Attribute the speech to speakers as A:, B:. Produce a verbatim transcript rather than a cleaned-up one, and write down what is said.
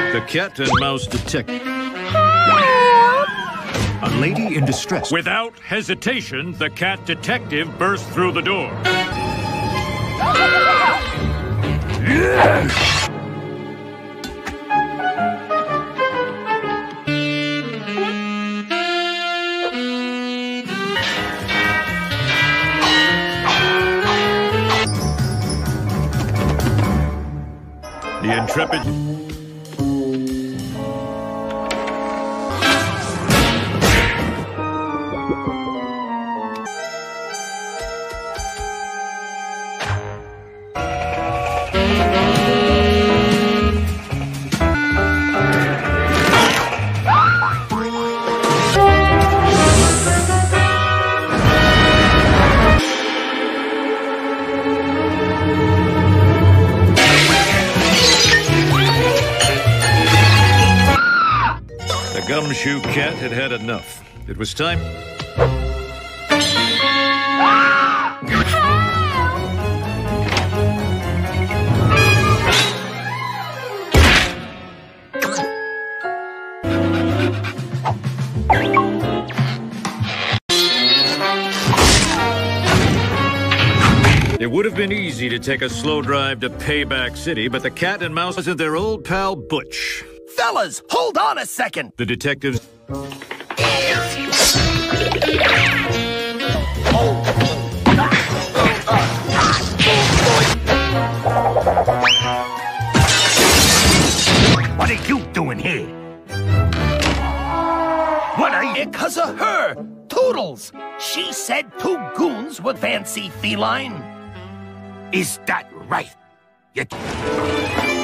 A: The Cat and Mouse Detective. A lady in distress.
B: Without hesitation, the cat detective burst through the door. The intrepid... The gumshoe cat had had enough. It was time... It would have been easy to take a slow drive to Payback City, but the Cat and Mouse wasn't their old pal Butch.
C: Fellas, hold on a second!
A: The detectives...
C: What are you doing here? What are you? Because of her! Toodles! She said two goons would fancy feline. Is that right? You...